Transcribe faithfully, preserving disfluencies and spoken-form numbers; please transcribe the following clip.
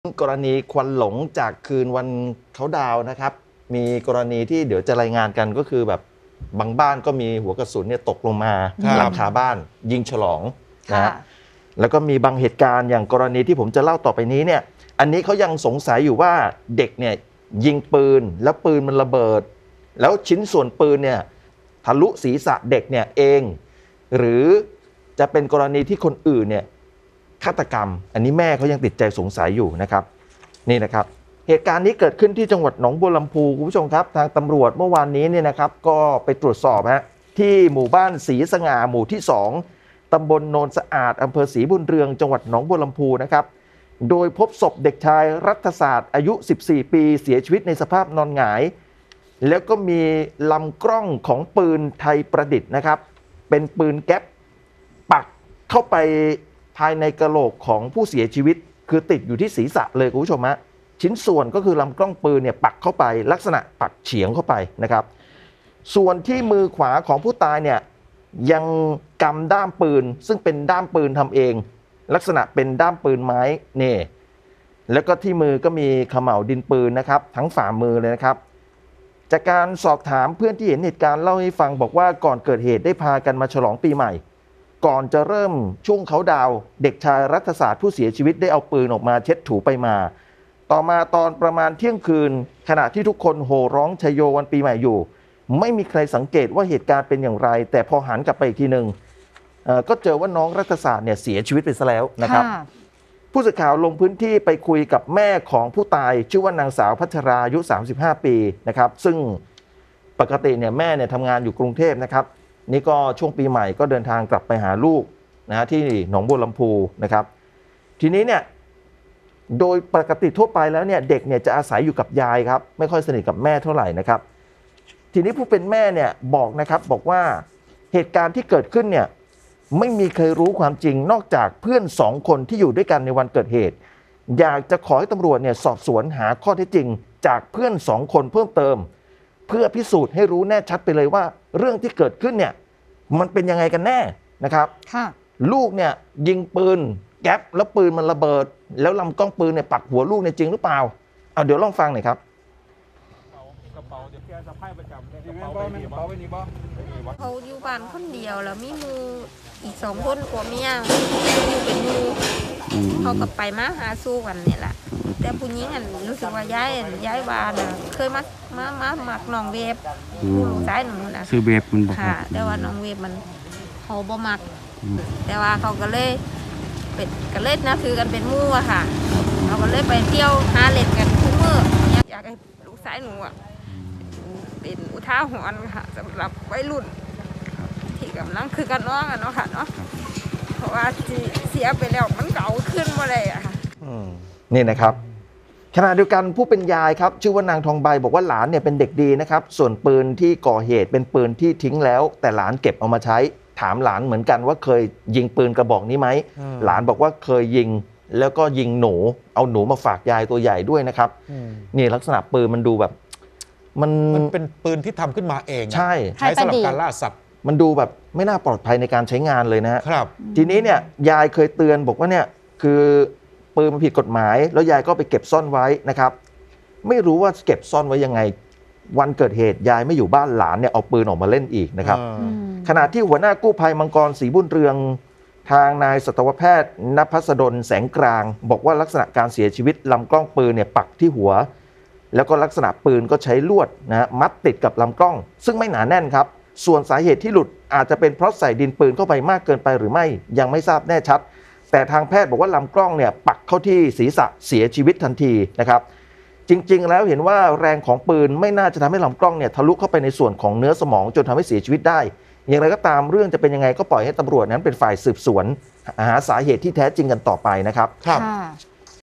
กรณีควันหลงจากคืนวันเขาดาวนะครับมีกรณีที่เดี๋ยวจะรายงานกันก็คือแบบบางบ้านก็มีหัวกระสุนเนี่ยตกลงมาหลังคาบ้านยิงฉลองนะแล้วก็มีบางเหตุการณ์อย่างกรณีที่ผมจะเล่าต่อไปนี้เนี่ยอันนี้เขายังสงสัยอยู่ว่าเด็กเนี่ยยิงปืนแล้วปืนมันระเบิดแล้วชิ้นส่วนปืนเนี่ยทะลุศีรษะเด็กเนี่ยเองหรือจะเป็นกรณีที่คนอื่นเนี่ยฆาตกรรมอันนี้แม่เขายังติดใจสงสัยอยู่นะครับนี่นะครับเหตุการณ์นี้เกิดขึ้นที่จังหวัดหนองบัวลำพูคุณผู้ชมครับทางตำรวจเมื่อวานนี้เนี่ยนะครับก็ไปตรวจสอบฮะที่หมู่บ้านศรีสง่าหมู่ที่สองตำบลโนนสะอาดอำเภอศรีบุญเรืองจังหวัดหนองบัวลำพูนะครับโดยพบศพเด็กชายรัฐศาสตร์อายุสิบสี่ปีเสียชีวิตในสภาพนอนหงายแล้วก็มีลำกล้องของปืนไทยประดิษฐ์นะครับเป็นปืนแก๊ปปักเข้าไปภายในกะโหลกของผู้เสียชีวิตคือติดอยู่ที่ศีรษะเลยคุณผู้ชมฮะชิ้นส่วนก็คือลำกล้องปืนเนี่ยปักเข้าไปลักษณะปักเฉียงเข้าไปนะครับส่วนที่มือขวาของผู้ตายเนี่ยยังกำด้ามปืนซึ่งเป็นด้ามปืนทำเองลักษณะเป็นด้ามปืนไม้เนี่ยแล้วก็ที่มือก็มีเขม่าวดินปืนนะครับทั้งฝ่ามือเลยนะครับจากการสอบถามเพื่อนที่เห็นเหตุการณ์เล่าให้ฟังบอกว่าก่อนเกิดเหตุได้พากันมาฉลองปีใหม่ก่อนจะเริ่มช่วงเขาดาวเด็กชายรัฐศาสตร์ผู้เสียชีวิตได้เอาปืนออกมาเช็ดถูไปมาต่อมาตอนประมาณเที่ยงคืนขณะที่ทุกคนโห่ร้องชัยโยวันปีใหม่อยู่ไม่มีใครสังเกตว่าเหตุการณ์เป็นอย่างไรแต่พอหันกลับไปอีกทีหนึ่งก็เจอว่าน้องรัฐศาสตร์เนี่ยเสียชีวิตไปซะแล้วนะครับผู้สื่อข่าวลงพื้นที่ไปคุยกับแม่ของผู้ตายชื่อว่านางสาวพัชราอายุสามสิบห้าปีนะครับซึ่งปกติเนี่ยแม่เนี่ยทำงานอยู่กรุงเทพนะครับนี่ก็ช่วงปีใหม่ก็เดินทางกลับไปหาลูกนะฮะที่หนองบัวลำพูนะครับทีนี้เนี่ยโดยปกติทั่วไปแล้วเนี่ยเด็กเนี่ยจะอาศัยอยู่กับยายครับไม่ค่อยสนิทกับแม่เท่าไหร่นะครับทีนี้ผู้เป็นแม่เนี่ยบอกนะครับบอกว่าเหตุการณ์ที่เกิดขึ้นเนี่ยไม่มีใครรู้ความจริงนอกจากเพื่อนสองคนที่อยู่ด้วยกันในวันเกิดเหตุอยากจะขอให้ตำรวจเนี่ยสอบสวนหาข้อเท็จจริงจากเพื่อนสองคนเพิ่มเติมเพื่อพิสูจน์ให้รู้แน่ชัดไปเลยว่าเรื่องที่เกิดขึ้นเนี่ยมันเป็นยังไงกันแน่นะครับลูกเนี่ยยิงปืนแก๊ปแล้วปืนมันระเบิดแล้วลำกล้องปืนเนี่ยปักหัวลูกเนี่ยจริงหรือเปล่าเอาเดี๋ยวลองฟังหน่อยครับกระเป๋าเดี๋ยวแกสะพายประจำกระเป๋าไปนี่กระเป๋าไปนี่บ่เขาอยู่บ้านคนเดียวแล้วมีมืออีกสองคนกว่าเมียอยู่เป็นมือเขากับไปมาหาสู้กันนี่แหละแต่ผู้หญิงอันรู้สึกว่าย้ายย้ายบ้านอ่ะเคยมามามาหมักน้องเวฟผู้ลูกชายหนูนะซื้อเวฟมันบอกค่ะแต่ว่าน้องเวฟมันเขาบ่มักแต่ว่าเขาก็เลยเป็นก็เล่นนะคือกันเป็นมู่อะค่ะเราก็เลยไปเที่ยวหาเล่นกันทุกมื้ออยากให้ลูกชายหนูอะเป็นอุทาหรณ์ค่ะสำหรับวัยรุ่นที่กำลังคือกันน้องอะเนาะค่ะเนาะเพราะว่าเสียไปแล้วมันเก่าขึ้นมาเลยอะค่ะนี่นะครับขณะเดียวกันผู้เป็นยายครับชื่อว่านางทองใบบอกว่าหลานเนี่ยเป็นเด็กดีนะครับส่วนปืนที่ก่อเหตุเป็นปืนที่ทิ้งแล้วแต่หลานเก็บเอามาใช้ถามหลานเหมือนกันว่าเคยยิงปืนกระบอกนี้ไหมหลานบอกว่าเคยยิงแล้วก็ยิงหนูเอาหนูมาฝากยายตัวใหญ่ด้วยนะครับนี่ลักษณะปืนมันดูแบบมันมันเป็นปืนที่ทำขึ้นมาเองใช่ใช้สำหรับการล่าสัตว์มันดูแบบไม่น่าปลอดภัยในการใช้งานเลยนะครับทีนี้เนี่ยยายเคยเตือนบอกว่าเนี่ยคือปืนมันผิดกฎหมายแล้วยายก็ไปเก็บซ่อนไว้นะครับไม่รู้ว่าเก็บซ่อนไว้ยังไงวันเกิดเหตุยายไม่อยู่บ้านหลานเนี่ยเอาปืนออกมาเล่นอีกนะครับขณะที่หัวหน้ากู้ภัยมังกรศรีบุญเรืองทางนายสัตวแพทย์ณภัสดลแสงกลางบอกว่าลักษณะการเสียชีวิตลำกล้องปืนเนี่ยปักที่หัวแล้วก็ลักษณะปืนก็ใช้ลวดนะมัดติดกับลำกล้องซึ่งไม่หนาแน่นครับส่วนสาเหตุที่หลุดอาจจะเป็นเพราะใส่ดินปืนเข้าไปมากเกินไปหรือไม่ยังไม่ทราบแน่ชัดแต่ทางแพทย์บอกว่าลำกล้องเนี่ยปักเข้าที่ศีรษะเสียชีวิตทันทีนะครับจริงๆแล้วเห็นว่าแรงของปืนไม่น่าจะทำให้ลำกล้องเนี่ยทะลุเข้าไปในส่วนของเนื้อสมองจนทำให้เสียชีวิตได้อย่างไรก็ตามเรื่องจะเป็นยังไงก็ปล่อยให้ตำรวจนั้นเป็นฝ่ายสืบสวนหาสาเหตุที่แท้จริงกันต่อไปนะครับครับ